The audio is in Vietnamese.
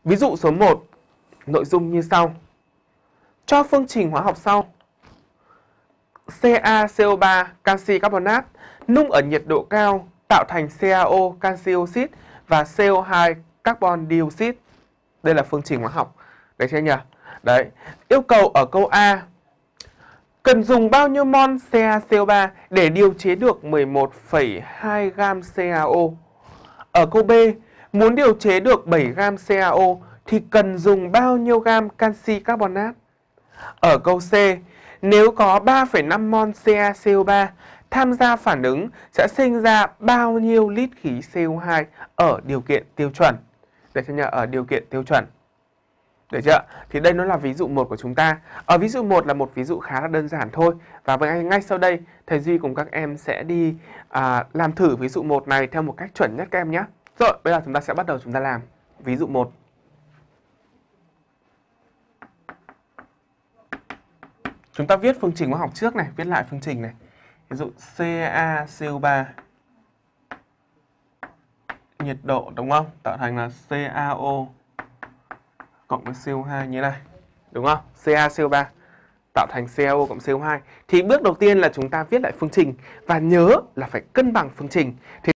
Ví dụ số 1, nội dung như sau. Cho phương trình hóa học sau. CaCO3 canxi carbonat nung ở nhiệt độ cao tạo thành CaO canxi oxit và CO2 carbon dioxide. Đây là phương trình hóa học. Đấy chưa nhỉ? Đấy. Yêu cầu ở câu A, cần dùng bao nhiêu mol CaCO3 để điều chế được 11,2 gam CaO? Ở câu B, muốn điều chế được 7 gam CaO thì cần dùng bao nhiêu gam canxi carbonat? Ở câu C, nếu có 3,5 mol CaCO3 tham gia phản ứng sẽ sinh ra bao nhiêu lít khí CO2 ở điều kiện tiêu chuẩn? Để cho nhớ ở điều kiện tiêu chuẩn. Được chưa? Thì đây nó là ví dụ 1 của chúng ta. Ở ví dụ 1 là một ví dụ khá là đơn giản thôi. Và ngay sau đây, thầy Duy cùng các em sẽ đi làm thử ví dụ 1 này theo một cách chuẩn nhất các em nhé. Rồi, bây giờ chúng ta sẽ bắt đầu chúng ta làm ví dụ 1. Chúng ta viết phương trình hóa học trước này, viết lại phương trình này. Ví dụ CaCO3 nhiệt độ đúng không? Tạo thành là CaO cộng với CO2 như thế này. Đúng không? CaCO3 tạo thành CaO cộng CO2. Thì bước đầu tiên là chúng ta viết lại phương trình và nhớ là phải cân bằng phương trình. Thì